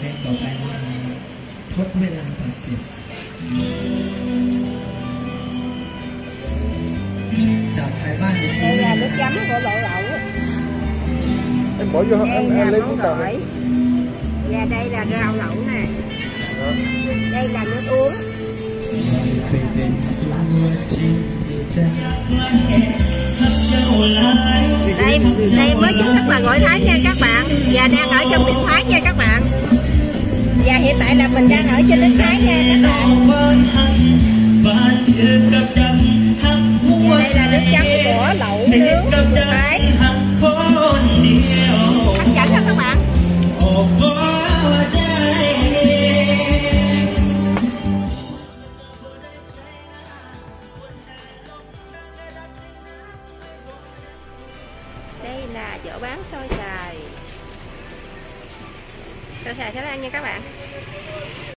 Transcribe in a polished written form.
Em bảo anh thoát 15 triệu. Chào Thái Ban thì đây là nước chấm của lẩu lẩu. Em bỏ vô Đây lấy là món gỏi. Và đây là rau lẩu nè. Đây là nước uống. Đây mới chính thức là gỏi Thái nha các bạn. Và đang ở trong điện Thái nha các bạn. Và hiện tại là mình đang ở trên nước Thái nha các bạn. Và đây là nước chấm của lẩu nướng của Thái. Hấp dẫn không các bạn? Đây là chỗ bán xôi xoài. Xôi xoài sẽ ăn nha các bạn.